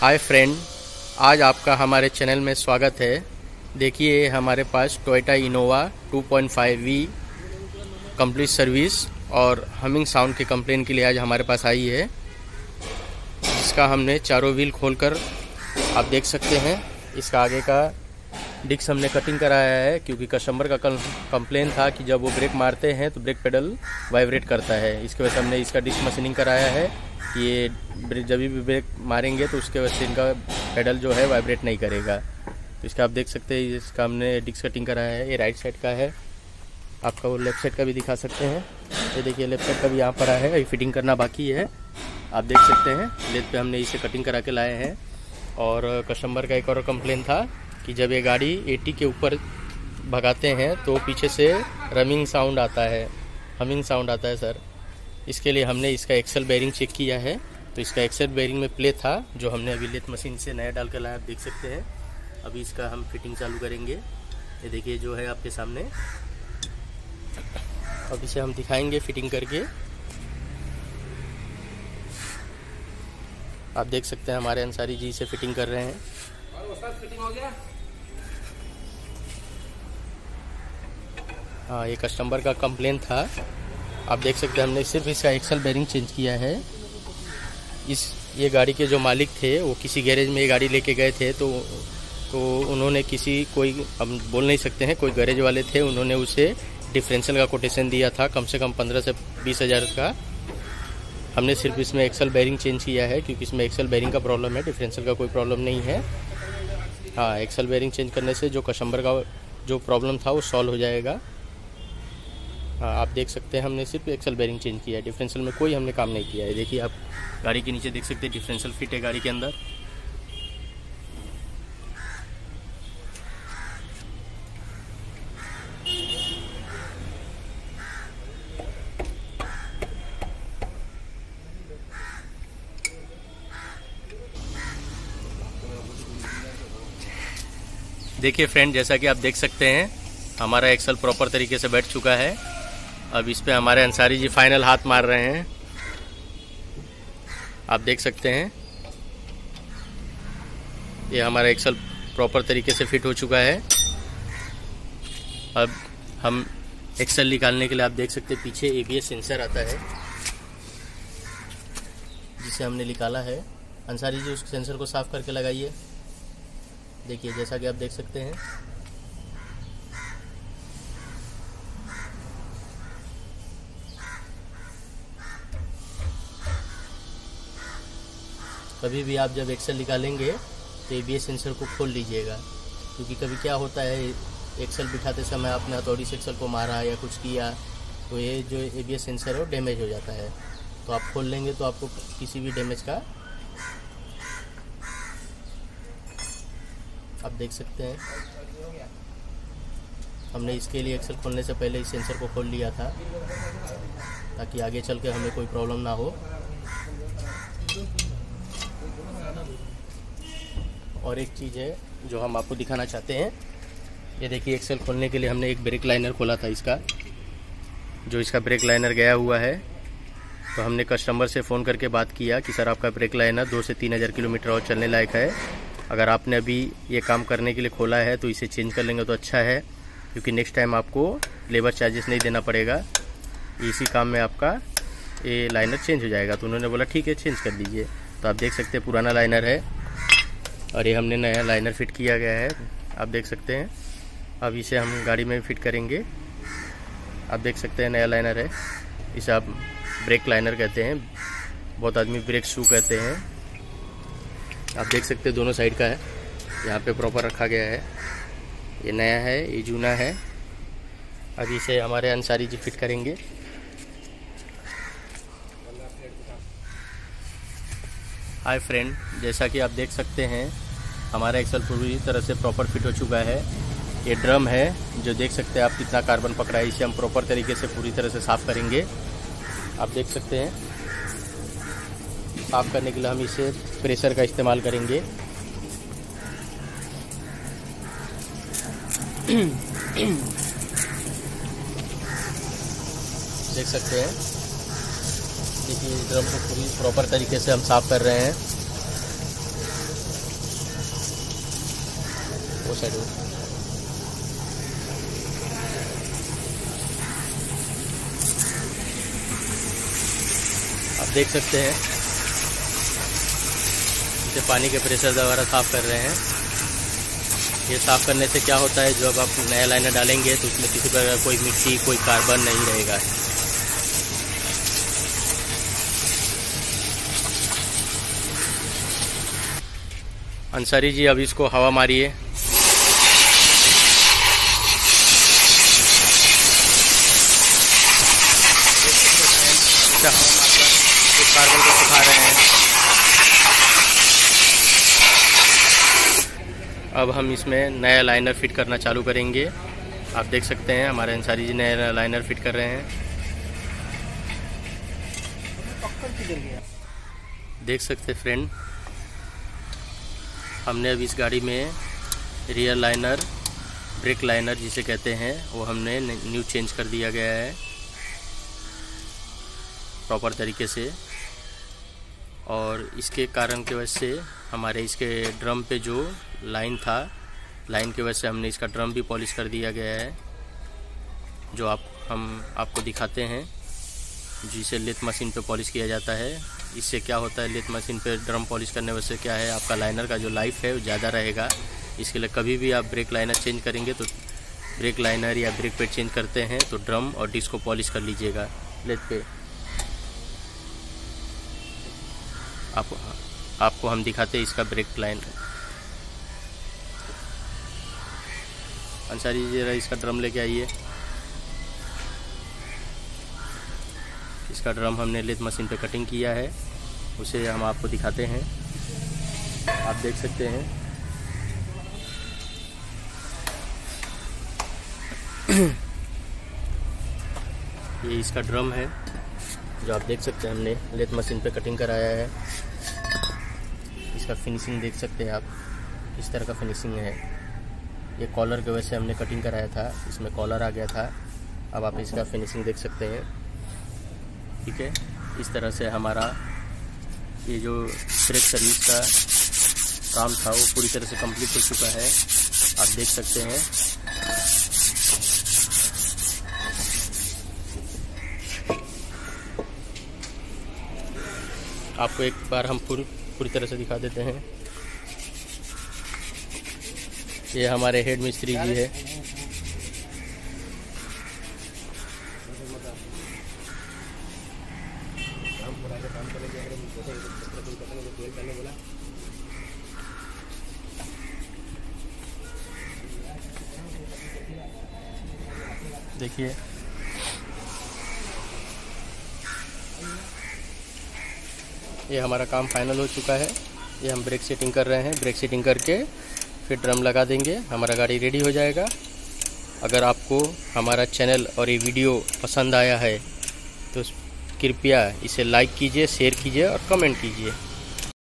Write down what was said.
Hi friend, आज आपका हमारे चैनल में स्वागत है। देखिए हमारे पास Toyota Innova 2.5V complete service और हमिंग साउंड के कंप्लेन के लिए आज हमारे पास आई है, जिसका हमने चारों व्हील खोलकर आप देख सकते हैं। इसका आगे का डिस्क हमने कटिंग कराया है, क्योंकि कस्टमर का कंप्लेन था कि जब वो ब्रेक मारते हैं तो ब्रेक पेडल वाइब्रेट करता है। इसके वजह से हमने इसका डिस्क मशीनिंग कराया है। ये जब भी ब्रेक मारेंगे तो उसके वजह से इनका पेडल जो है वाइब्रेट नहीं करेगा। तो इसका आप देख सकते हैं, इसका हमने डिस्क कटिंग कराया है। ये राइट साइड का है, आपका वो लेफ्ट साइड का भी दिखा सकते हैं। ये देखिए लेफ्ट साइड का भी यहाँ पर है, ये फिटिंग करना बाकी है। आप देख सकते हैं लेथ पे हमने इसे कटिंग करा के लाए हैं। और कस्टमर का एक और कंप्लेन था कि जब ये गाड़ी 80 के ऊपर भगाते हैं तो पीछे से रमिंग साउंड आता है, हमिंग साउंड आता है सर। इसके लिए हमने इसका एक्सल बेयरिंग चेक किया है। तो इसका एक्सल बेयरिंग में प्ले था, जो हमने अभी लेथ मशीन से नया डाल कर लाया, आप देख सकते हैं। अभी इसका हम फिटिंग चालू करेंगे। ये देखिए जो है आपके सामने, अब इसे हम दिखाएंगे फिटिंग करके। आप देख सकते हैं हमारे अंसारी जी से फिटिंग कर रहे हैं। फिटिंग हो गया। हाँ, ये कस्टमर का कंप्लेन था। आप देख सकते हैं हमने सिर्फ इसका एक्सल बेयरिंग चेंज किया है। ये गाड़ी के जो मालिक थे वो किसी गैरेज में ये गाड़ी लेके गए थे, तो उन्होंने कोई हम बोल नहीं सकते हैं, कोई गैरेज वाले थे, उन्होंने उसे डिफरेंशियल का कोटेशन दिया था कम से कम 15 से 20 हज़ार का। हमने सिर्फ इसमें एक्सल बेयरिंग चेंज किया है, क्योंकि इसमें एक्सल बेयरिंग का प्रॉब्लम है, डिफरेंशियल का कोई प्रॉब्लम नहीं है। हाँ, एक्सल बेयरिंग चेंज करने से जो कस्टमर का जो प्रॉब्लम था वो सॉल्व हो जाएगा। हाँ, आप देख सकते हैं हमने सिर्फ एक्सल बेयरिंग चेंज किया है, डिफरेंशियल में कोई हमने काम नहीं किया है। देखिए आप गाड़ी के नीचे देख सकते हैं डिफरेंशियल फिट है गाड़ी के अंदर। देखिए फ्रेंड, जैसा कि आप देख सकते हैं हमारा एक्सल प्रॉपर तरीके से बैठ चुका है। अब इस पे हमारे अंसारी जी फाइनल हाथ मार रहे हैं, आप देख सकते हैं। ये हमारा एक्सल प्रॉपर तरीके से फिट हो चुका है। अब हम एक्सल निकालने के लिए आप देख सकते हैं पीछे ABS सेंसर आता है, जिसे हमने निकाला है। अंसारी जी उस सेंसर को साफ करके लगाइए। देखिए जैसा कि आप देख सकते हैं, कभी भी आप जब एक्सल निकालेंगे तो ABS सेंसर को खोल लीजिएगा, क्योंकि कभी क्या होता है एक्सल बिठाते समय आपने हथौड़ी से एक्सल को मारा या कुछ किया तो ये जो ABS सेंसर है वो डैमेज हो जाता है। तो आप खोल लेंगे तो आपको किसी भी डैमेज का, आप देख सकते हैं हमने इसके लिए एक्सल खोलने से पहले इस सेंसर को खोल लिया था, ताकि आगे चल के हमें कोई प्रॉब्लम ना हो। और एक चीज़ है जो हम आपको दिखाना चाहते हैं, ये देखिए एक्सल खोलने के लिए हमने एक ब्रेक लाइनर खोला था इसका, जो इसका ब्रेक लाइनर गया हुआ है। तो हमने कस्टमर से फ़ोन करके बात किया कि सर आपका ब्रेक लाइनर 2 से 3 हज़ार किलोमीटर और चलने लायक है। अगर आपने अभी ये काम करने के लिए खोला है तो इसे चेंज कर लेंगे तो अच्छा है, क्योंकि नेक्स्ट टाइम आपको लेबर चार्जेस नहीं देना पड़ेगा। इसी काम में आपका ये लाइनर चेंज हो जाएगा। तो उन्होंने बोला ठीक है चेंज कर दीजिए। तो आप देख सकते हैं पुराना लाइनर है और ये हमने नया लाइनर फिट किया गया है, आप देख सकते हैं। अब इसे हम गाड़ी में फिट करेंगे। आप देख सकते हैं नया लाइनर है, इसे आप ब्रेक लाइनर कहते हैं, बहुत आदमी ब्रेक शू कहते हैं। आप देख सकते हैं दोनों साइड का है, यहाँ पे प्रॉपर रखा गया है। ये नया है, ये जूना है। अब इसे हमारे अंसारी जी फिट करेंगे। हाय फ्रेंड, जैसा कि आप देख सकते हैं हमारा एक्सल पूरी तरह से प्रॉपर फिट हो चुका है। ये ड्रम है जो देख सकते हैं आप कितना कार्बन पकड़ा है, इसे हम प्रॉपर तरीके से पूरी तरह से साफ़ करेंगे। आप देख सकते हैं साफ़ करने के लिए हम इसे प्रेशर का इस्तेमाल करेंगे। देख सकते हैं, देखिए ड्रम को पूरी प्रॉपर तरीके से हम साफ़ कर रहे हैं। वो साइड हो। आप देख सकते हैं इसे पानी के प्रेशर द्वारा साफ़ कर रहे हैं। ये साफ़ करने से क्या होता है, जब आप नया लाइनर डालेंगे तो उसमें किसी प्रकार कोई मिट्टी कोई कार्बन नहीं रहेगा। अंसारी जी अब इसको हवा मारिए। हवा मारकर इस कार्बन को सुखा रहे हैं। अब हम इसमें नया लाइनर फिट करना चालू करेंगे। आप देख सकते हैं हमारे अंसारी जी नया लाइनर फिट कर रहे हैं। देख सकते फ्रेंड, हमने अब इस गाड़ी में रियर लाइनर, ब्रेक लाइनर जिसे कहते हैं, वो हमने न्यू चेंज कर दिया गया है प्रॉपर तरीके से। और इसके कारण की वजह से हमारे इसके ड्रम पे जो लाइन था, लाइन की वजह से हमने इसका ड्रम भी पॉलिश कर दिया गया है, जो हम आपको दिखाते हैं, जिसे लेथ मशीन पे पॉलिश किया जाता है। इससे क्या होता है, लेथ मशीन पे ड्रम पॉलिश करने वजह से क्या है, आपका लाइनर का जो लाइफ है वो ज़्यादा रहेगा। इसके लिए कभी भी आप ब्रेक लाइनर चेंज करेंगे तो ब्रेक लाइनर या ब्रेक पैड चेंज करते हैं तो ड्रम और डिस्क को पॉलिश कर लीजिएगा लेथ पे। आपको हम दिखाते हैं इसका ब्रेक लाइन। अंसारी जी जरा इसका ड्रम लेके आइए। इसका ड्रम हमने लेथ मशीन पे कटिंग किया है, उसे हम आपको दिखाते हैं। आप देख सकते हैं ये इसका ड्रम है, जो आप देख सकते हैं हमने लेथ मशीन पे कटिंग कराया है। इसका फिनिशिंग देख सकते हैं आप, किस तरह का फिनिशिंग है। ये कॉलर की वजह से हमने कटिंग कराया था, इसमें कॉलर आ गया था। अब आप इसका फिनिशिंग देख सकते हैं। ठीक है, इस तरह से हमारा ये जो ब्रेक सर्विस का काम था वो पूरी तरह से कंप्लीट हो चुका है। आप देख सकते हैं आपको एक बार हम पूरी तरह से दिखा देते हैं। ये हमारे हेड मिस्त्री जी है। देखिए ये हमारा काम फाइनल हो चुका है। ये हम ब्रेक सेटिंग कर रहे हैं। ब्रेक सेटिंग करके फिर ड्रम लगा देंगे, हमारा गाड़ी रेडी हो जाएगा। अगर आपको हमारा चैनल और ये वीडियो पसंद आया है तो कृपया इसे लाइक कीजिए, शेयर कीजिए और कमेंट कीजिए।